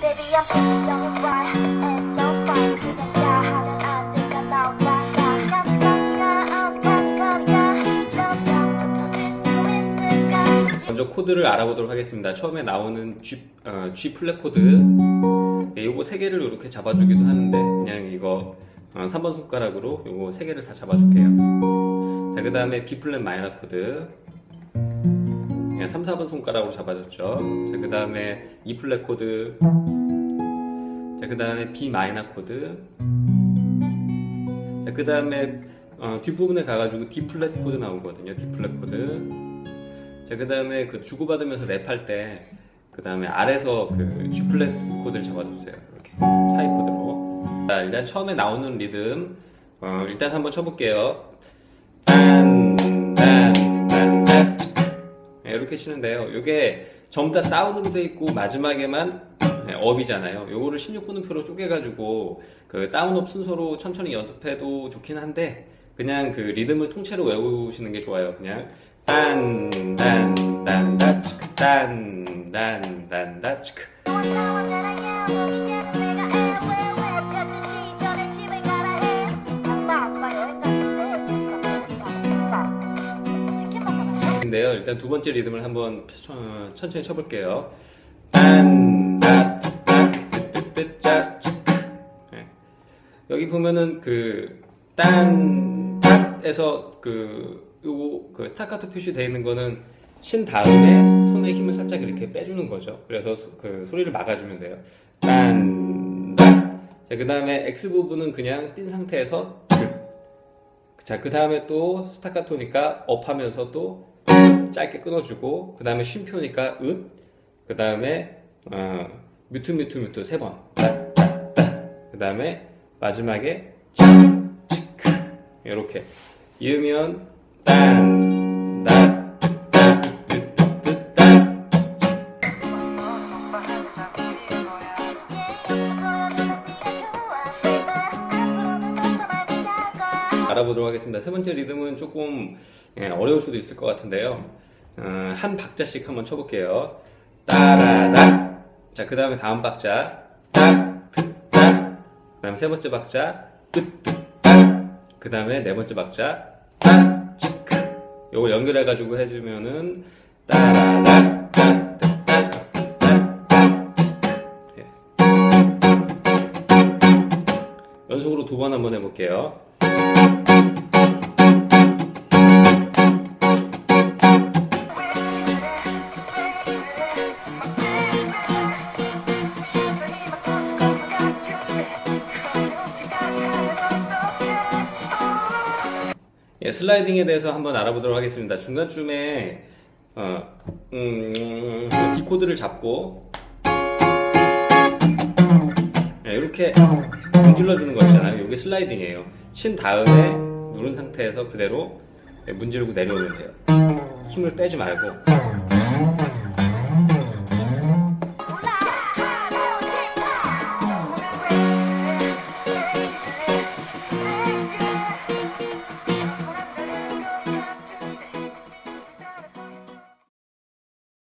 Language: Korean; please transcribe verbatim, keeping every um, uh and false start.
먼저 코드를 알아보도록 하겠습니다. 처음에 나오는 G, 어, G 플랫 코드, 예, 요거 세 개를 이렇게 잡아주기도 하는데 그냥 이거 어, 삼 번 손가락으로 요거 세 개를 다 잡아줄게요. 자, 그 다음에 B 플랫 마이너 코드, 그냥 삼, 사 번 손가락으로 잡아줬죠. 자, 그 다음에 E 플랫 코드, 자, 그 다음에 B 마이너 코드, 자, 그 다음에 어, 뒷부분에 가가지고 D 플랫 코드 나오거든요. D 플랫 코드. 자, 그 다음에 그 주고받으면서 랩할 때, 그 다음에 아래서 그 G 플랫 코드를 잡아줬어요. 이렇게 차이 코드로. 자, 일단 처음에 나오는 리듬, 어, 일단 한번 쳐볼게요. 딴, 딴, 딴, 딴. 네, 이렇게 치는데요. 이게 전부 다 다운으로 돼 있고 마지막에만 네, 업이잖아요. 요거를 십육 분음표로 쪼개가지고 그 다운업 순서로 천천히 연습해도 좋긴 한데, 그냥 그 리듬을 통째로 외우시는 게 좋아요. 그냥 딴, 딴, 딴, 다, 치크, 딴, 딴, 딴, 다, 치크. 인데요. 일단 두 번째 리듬을 한번 천천히 쳐볼게요. 딴, 다, 다, 뜨, 뜨, 짜, 치크. 네. 여기 보면은 그 딴, 닷에서 그 요거 그 스타카토 표시되어 있는 거는 친 다음에 손에 힘을 살짝 이렇게 빼주는 거죠. 그래서 소, 그 소리를 막아주면 돼요. 딴, 딴. 자, 그 다음에 X 부분은 그냥 띈 상태에서 그. 자, 그 다음에 또 스타카토니까 업 하면서 또 짧게 끊어주고, 그 다음에 쉼표니까 으, 그 다음에 어, 뮤트 뮤트 뮤트 세 번. 따, 따, 따. 그 다음에 마지막에 짜, 치크. 이렇게 이으면 딴, 딴, 딴, 뜨, 뜨, 뜨, 딴. 알아보도록 하겠습니다. 세 번째 리듬은 조금 예, 어려울 수도 있을 것 같은데요. 어, 한 박자씩 한번 쳐볼게요. 따라다. 자, 그 다음에 다음 박자 딱, 트, 딱. 그 다음에 세 번째 박자 으, 뜨, 딱. 그 다음에 네 번째 박자 딱. 요걸 연결해가지고 해주면은 따라라 따, 따, 따, 따, 따. 예. 연속으로 두 번 한번 해볼게요. 예, 슬라이딩에 대해서 한번 알아보도록 하겠습니다. 중간쯤에 어, 음, 음, D 코드를 잡고 예, 이렇게 문질러 주는 거 있잖아요. 이게 슬라이딩이에요. 친 다음에 누른 상태에서 그대로 예, 문지르고 내려오면 돼요. 힘을 빼지 말고.